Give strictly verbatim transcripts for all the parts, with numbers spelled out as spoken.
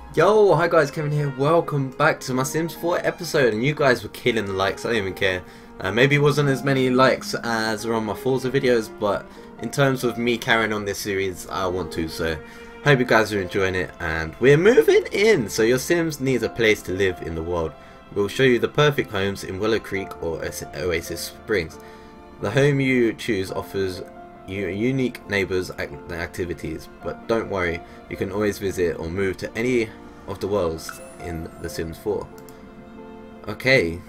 Yo, hi guys, Kevin here. Welcome back to my Sims four episode, and you guys were killing the likes. I don't even care. Uh, maybe it wasn't as many likes as are on my Forza videos, but in terms of me carrying on this series, I want to. So, hope you guys are enjoying it, and we're moving in. So your Sims needs a place to live in the world. We'll show you the perfect homes in Willow Creek or Oasis Springs. The home you choose offers you unique neighbours and activities, but don't worry, you can always visit or move to any of the worlds in The Sims four. Okay.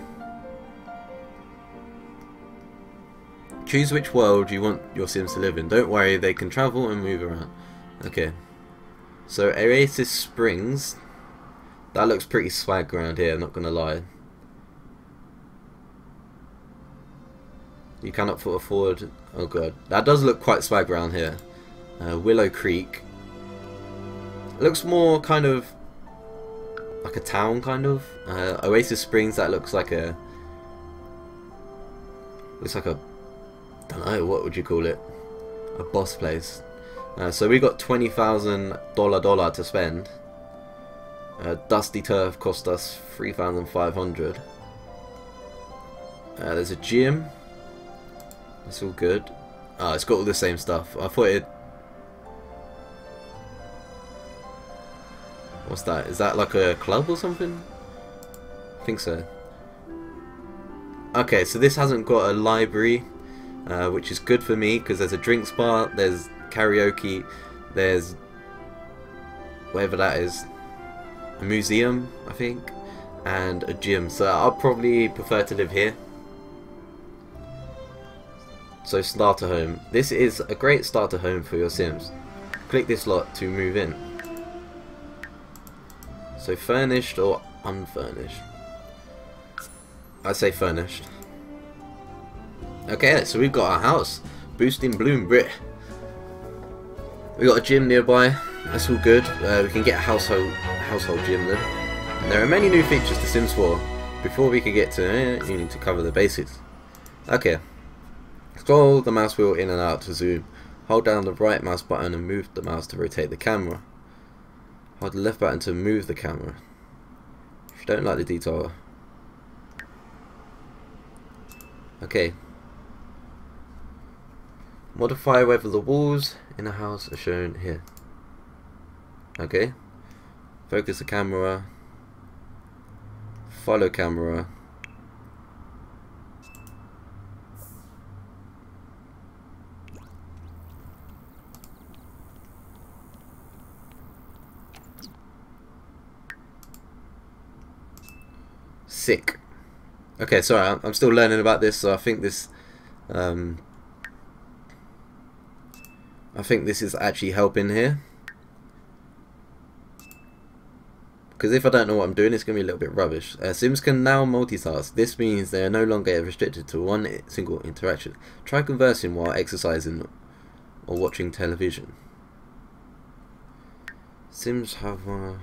Choose which world you want your Sims to live in. Don't worry, they can travel and move around. Okay. So Oasis Springs. That looks pretty swag around here, I'm not gonna lie. You cannot afford. Oh god, that does look quite swag around here. Uh, Willow Creek looks more kind of like a town, kind of. Uh, Oasis Springs, that looks like a looks like a don't know, what would you call it? A boss place. Uh, so we got twenty thousand dollar dollar to spend. Uh, Dusty Turf cost us three thousand five hundred. Uh, there's a gym. That's all good. Oh, it's got all the same stuff. I thought it... What's that? Is that like a club or something? I think so. Okay, so this hasn't got a library, uh, which is good for me because there's a drinks bar, there's karaoke, there's whatever that is, a museum, I think, and a gym. So I'll probably prefer to live here. So starter home. This is a great starter home for your Sims. Click this lot to move in. So furnished or unfurnished? I say furnished. Okay, so we've got our house. Boosting Bloom Brit. We got a gym nearby. That's all good. Uh, we can get a household household gym then. And there are many new features to Sims four. Before we can get to it, you need to cover the basics. Okay. Scroll the mouse wheel in and out to zoom. Hold down the right mouse button and move the mouse to rotate the camera. Hold the left button to move the camera. If you don't like the detail. Okay. Modify whether the walls in a house are shown here. Okay. Focus the camera. Follow camera. Sick. Okay, sorry, I'm still learning about this, so I think this, um, I think this is actually helping here. Because if I don't know what I'm doing, it's going to be a little bit rubbish. Uh, Sims can now multitask. This means they are no longer restricted to one single interaction. Try conversing while exercising or watching television. Sims have... Uh,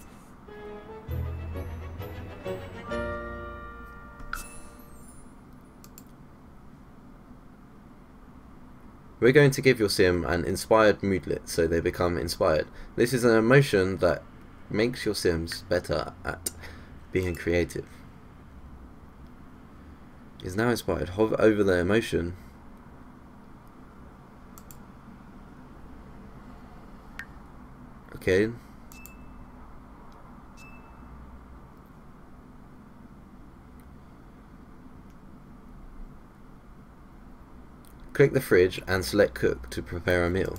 We're going to give your Sim an inspired moodlet so they become inspired. This is an emotion that makes your Sims better at being creative. Is now inspired. Hover over the emotion. Okay. Click the fridge and select cook to prepare a meal.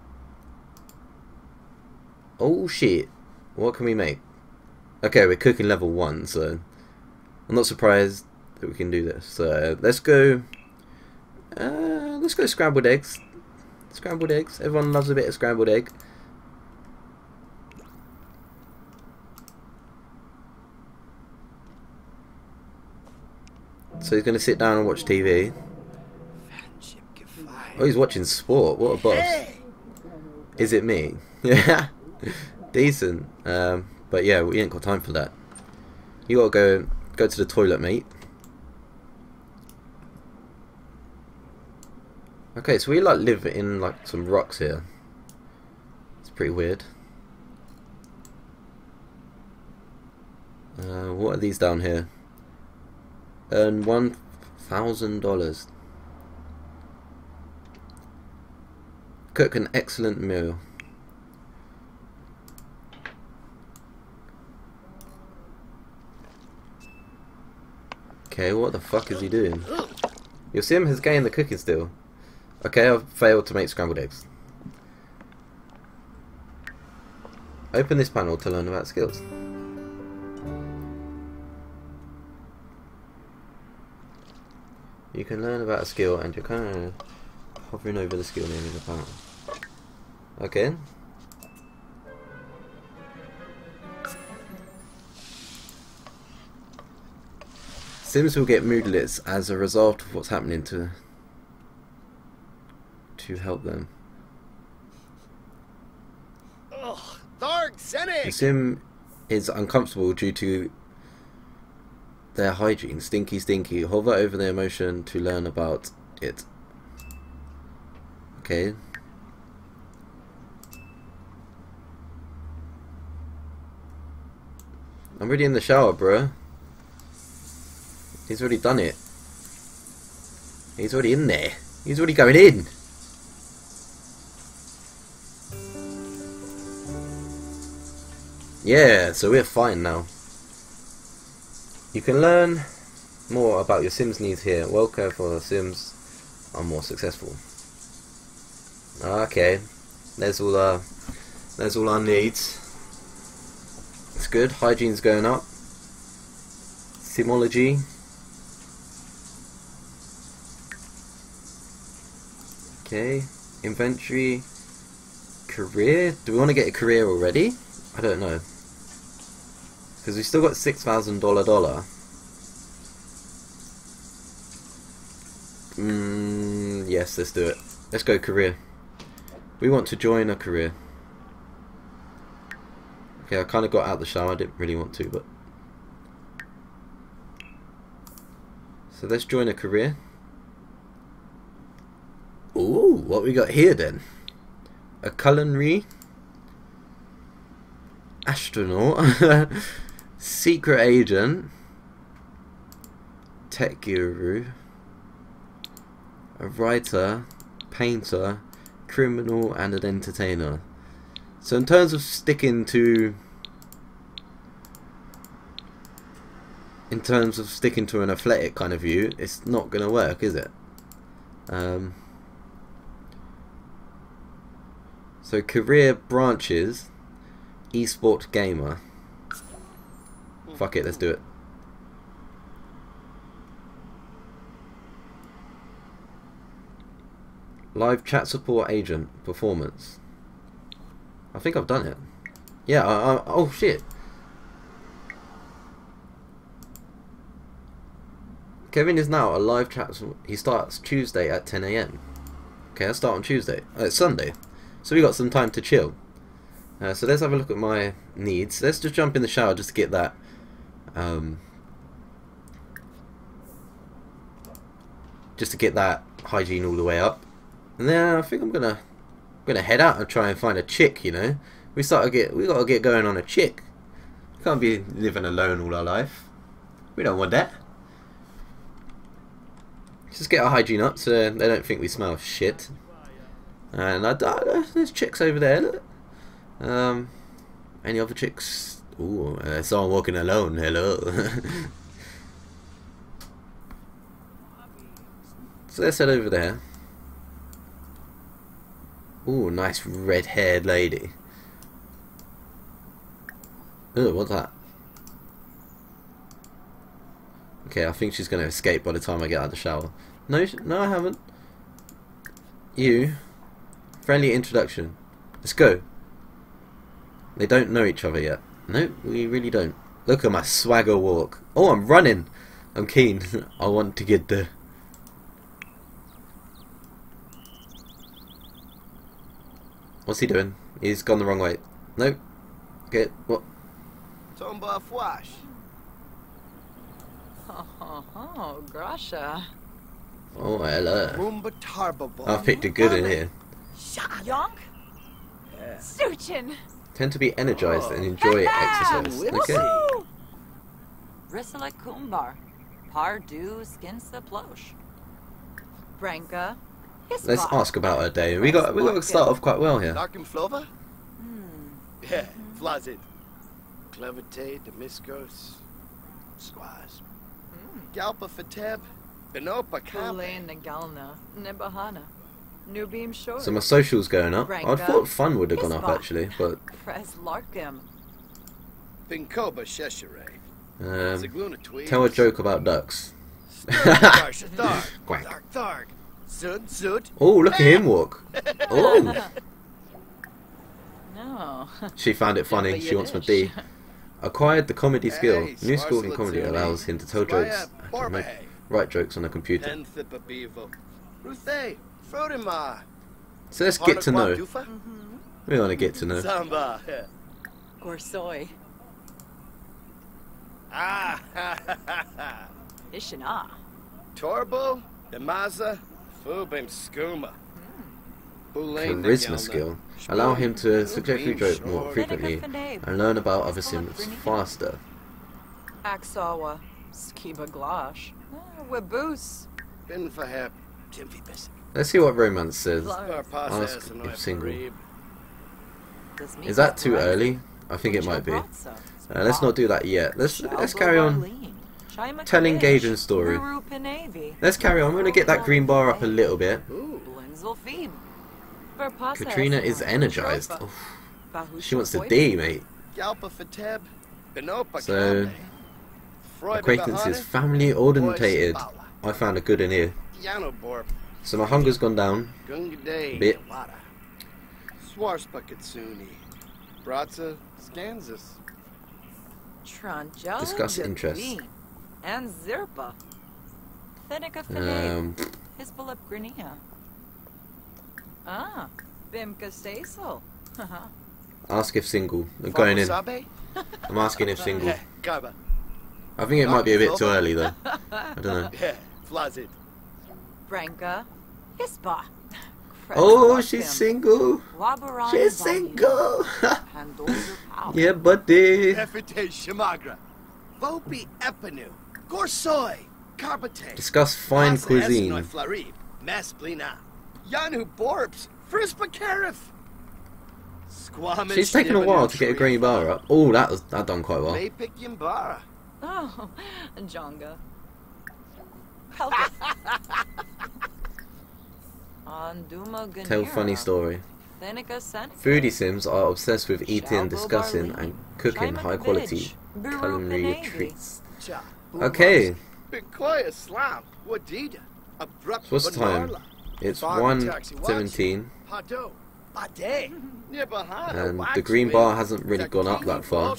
Oh shit, what can we make? Okay, we're cooking level one, so I'm not surprised that we can do this. So let's go, uh, let's go scrambled eggs. Scrambled eggs, everyone loves a bit of scrambled egg. So he's going to sit down and watch T V. Oh, he's watching sport. What a boss. Is it me? Yeah. Decent. Um, but yeah, we ain't got time for that. You gotta go go to the toilet, mate. Okay, so we like live in like some rocks here. It's pretty weird. Uh, what are these down here? Earn one thousand dollars. Cook an excellent meal. Okay, what the fuck is he doing? Your sim has gained the cooking skill. Okay, I've failed to make scrambled eggs. Open this panel to learn about skills. You can learn about a skill and you're kind of hovering over the skill name in the panel. Okay. Sims will get moodlets as a result of what's happening to to help them. Ugh, dark The sim is uncomfortable due to their hygiene. Stinky, stinky. Hover over the emotion to learn about it. Okay. I'm already in the shower, bro. He's already done it. He's already in there. He's already going in. Yeah, so we're fine now. You can learn more about your Sims needs here. Well care for the Sims are more successful. Okay, there's all our there's all our needs. It's good. Hygiene's going up. Simology. Okay, inventory, career. Do we want to get a career already? I don't know, because we still got six thousand dollar dollar. Mm, yes, let's do it. Let's go career. We want to join a career. Okay, I kind of got out the shower. I didn't really want to, but so let's join a career. Ooh, what we got here then? A culinary, astronaut, secret agent, tech guru, a writer, painter, criminal, and an entertainer. So in terms of sticking to in terms of sticking to an athletic kind of view, it's not gonna work, is it? Um So career branches, esport gamer. Fuck it, let's do it. Live chat support agent, performance. I think I've done it. Yeah, I, I, oh shit. Kevin is now a live chat, he starts Tuesday at ten A M Okay, I start on Tuesday. Oh, it's Sunday. So we got some time to chill. Uh, so let's have a look at my needs. Let's just jump in the shower just to get that um, just to get that hygiene all the way up. And then I think I'm gonna gonna head out and try and find a chick, you know. We start to get we gotta get going on a chick. We can't be living alone all our life. We don't want that. Just get our hygiene up so they don't think we smell shit. And I, I, there's chicks over there. Look. Um, any other chicks? Ooh, I saw him walking alone. Hello. So let's head over there. Ooh, nice red-haired lady. Ooh, what's that? Okay, I think she's going to escape by the time I get out of the shower. No, no, I haven't. You. Friendly introduction. Let's go. They don't know each other yet. No, we really don't. Look at my swagger walk. Oh, I'm running. I'm keen. I want to get there. What's he doing? He's gone the wrong way. Nope. Get what? Tomba Fwash. Oh, oh, oh, Grasha. Oh, hello. Rumba Tarbabo. I've picked a good in here. Yonk? Suchin. Tend to be energized and enjoy exercise. Okay. Woo! Grisela Kumbar. Pardu Skinsa Plosh. Branka. Let's ask about her day. We got we got to start off quite well here. Larkin Flova? Hmm. Yeah, Flazid. Clevite, Demiscos, Squaz. Galpa Fateb, Benopa Kamp. Kule Nagalna. Nibahana. Nubim Shore. So my social's going up. I thought fun would have gone up actually, but Pres Larkim. Pinkoba Sheshere. um, Sigluna Tweed. tell a joke about ducks. Tharg, Tharg, Quack. Tharg, Tharg. Zud, Zud. Oh, look at him walk. Oh, No. she found it funny. She wants my D. Acquired the comedy skill. Hey, New school in Swarsla comedy Zuni. allows him to tell Squire jokes and to make, Borbahe. write jokes on a computer. Penthipa Bevo. Ruthe, Frodima. So let's get to know. Dufa? We want to get to know. Samba. Gorsoy. Ah, ha, ha, ha, ha. Ishina. Torbo, Demaza, Fubim Skuma. Charisma skill. Allow him to suggestfully joke more frequently and learn about other Sims faster. Aksawa. Skiba Glosh. Webus. Bin Faheb, Timfi Bisic. Let's see what romance says. Ask Ask if single. Is that too early? I think it might be. Uh, let's not do that yet. Let's let's carry on. Tell engaging story. Let's carry on. I'm gonna get that green bar up a little bit. Katrina is energized. Oof. She wants to D, mate. Galpa Fateb, Benopa So, Kampe. acquaintances, family orientated. I found a good in here. Yanoborp, So my hunger's gone down. Gungaday, Bit. Swarspakatsuni, Bratza, Skanzas. Discuss interests. And Zirpa. Thenica Um, Fide. Hispalip Grinia. Ah. Bimka Stasel. Haha. ask if single. I'm going in. Sabe? I'm asking if single. Garba. I think it might be a bit too early though. I don't know. Yeah, Flazid. Branka. Hispa. Oh, she's single. She's single. Yeah, buddy. Efite Shamagra. Vopi Epinu. Gorsoy. Carbate. Discuss fine cuisine. Flarib. Masplina. Yanu Borps. Frispa Carif. Squamish. She's taken a while to get a green bar up. Oh, that was that done quite well. Maypick Yimbara. Oh, Jonga. Anduma Tell funny story. Thenica Foodie Sims are obsessed with eating, discussing, and cooking high quality culinary treats. Okay, Big quiet slam. Wadida. Abrupt. so what's the time? It's one seventeen, Pado. Bade. and the green bar hasn't really gone up that far.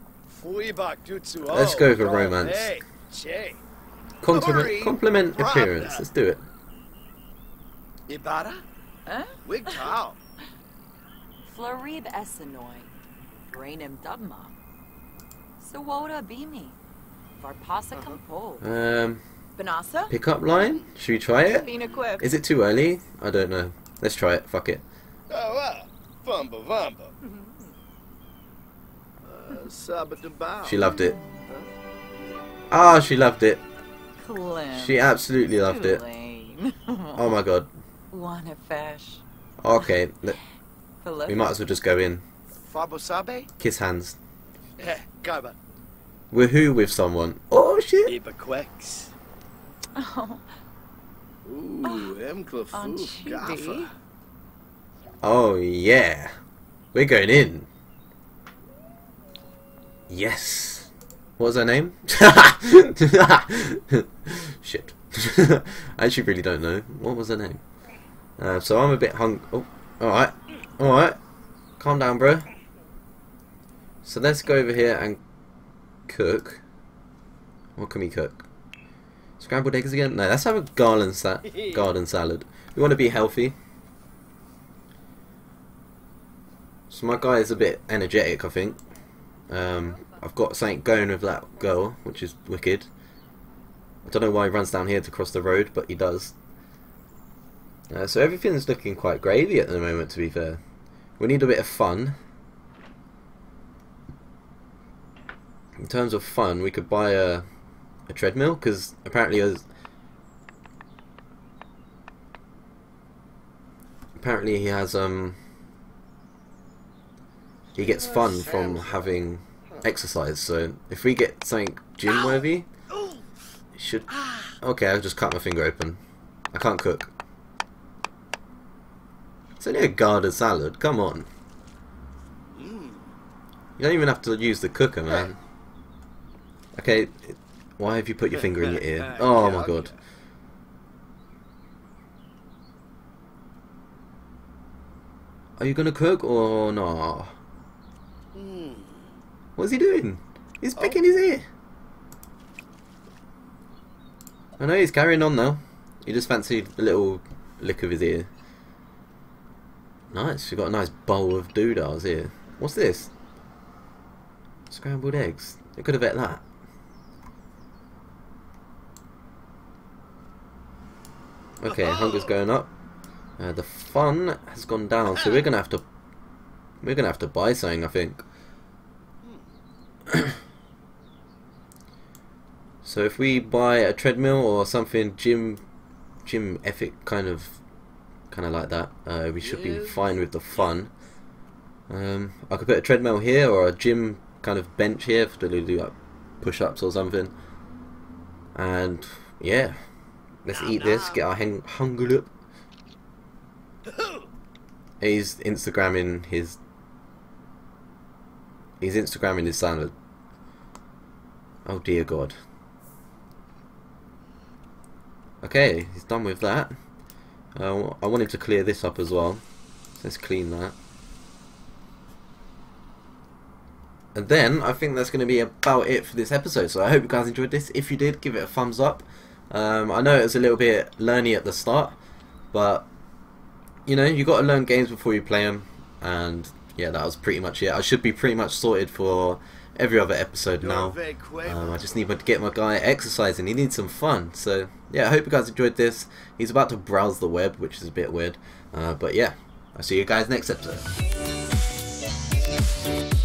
Let's go for romance. Compliment, compliment appearance. Let's do it. Ibara? Huh? Wig Tao. Florib Essenoi. Brainim Dubma. Sawoda Bimi. Varpasa Compol. Um, Banasa? pickup line? Should we try it? Bina Quip. Is it too early? I don't know. Let's try it. Fuck it. Oh, ah. Vamba Vamba. Uh, Sabadabao. She loved it. Ah, she loved it. Clem. She absolutely loved it. Tulane. Oh my god. Wanna fish. Okay, le- we might as well just go in. Fabo Sabe? Kiss hands. Eh, Garba. Woohoo with someone. Oh shit. Iba Quex. Oh, Ooh, M on Clafoof. Chibi. Gaffa. Oh yeah. We're going in. Yes. What was her name? Shit. I actually really don't know. What was her name? Uh, so I'm a bit hung. Oh, alright. Alright. Calm down, bro. So let's go over here and cook. What can we cook? Scrambled eggs again? No, let's have a garden, sa garden salad. We want to be healthy. So my guy is a bit energetic, I think. Um, I've got something going with that girl, which is wicked. I don't know why he runs down here to cross the road, but he does. Uh, so everything's looking quite gravy at the moment, to be fair. We need a bit of fun. in terms of fun, we could buy a a treadmill, because apparently as apparently he has um he gets fun from having exercise. So if we get something gym worthy, it should. Okay, I've just cut my finger open. I can't cook. It's only a Garda salad. Come on. You don't even have to use the cooker, man. Okay, why have you put your finger in your ear? Oh my god. Are you gonna cook or no? What's he doing? He's picking his ear. I know he's carrying on now. He just fancied a little lick of his ear. Nice, we've got a nice bowl of doodahs here. What's this? Scrambled eggs. They could have ate that. Okay, hunger's going up. Uh, the fun has gone down, so we're gonna have to we're gonna have to buy something, I think. So if we buy a treadmill or something gym gym ethic kind of kind of like that, uh, we should be fine with the fun. Um, I could put a treadmill here or a gym kind of bench here for to do like push-ups or something. And yeah, let's eat this, get our hung hunger up. He's Instagramming his He's Instagramming his salad. Oh dear God. Okay, he's done with that. Uh, I wanted to clear this up as well. So let's clean that. And then I think that's going to be about it for this episode. So I hope you guys enjoyed this. If you did, give it a thumbs up. Um, I know it was a little bit learny at the start, but you know, you got to learn games before you play them. And yeah, that was pretty much it. I should be pretty much sorted for every other episode now. Um, I just need to get my guy exercising. He needs some fun. So yeah, I hope you guys enjoyed this. He's about to browse the web, which is a bit weird. Uh, but yeah, I'll see you guys next episode.